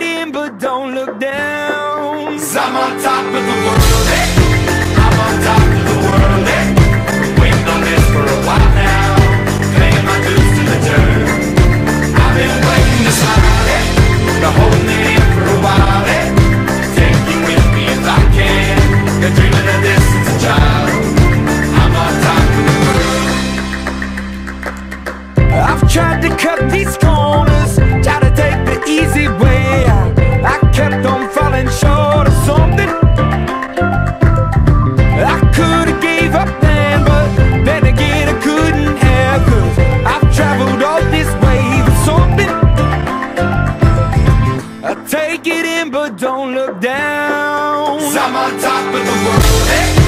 in, but don't look down. 'Cause I'm on top of the world, hey. I'm on top of the world, hey. Been waiting on this for a while now, paying my dues to the dirt. I've been waiting to smile, hey. Been holding it in for a while, hey. Take you with me if I can. Been dreaming of this since a child. I'm on top of the world. I've tried to cut these corners, try to take the easy way out. I kept on falling short of something. I could've gave up then, but then again I couldn't have, 'cause I've traveled all this way for something. I take it in, but don't look down. 'Cause I'm on top of the world, hey.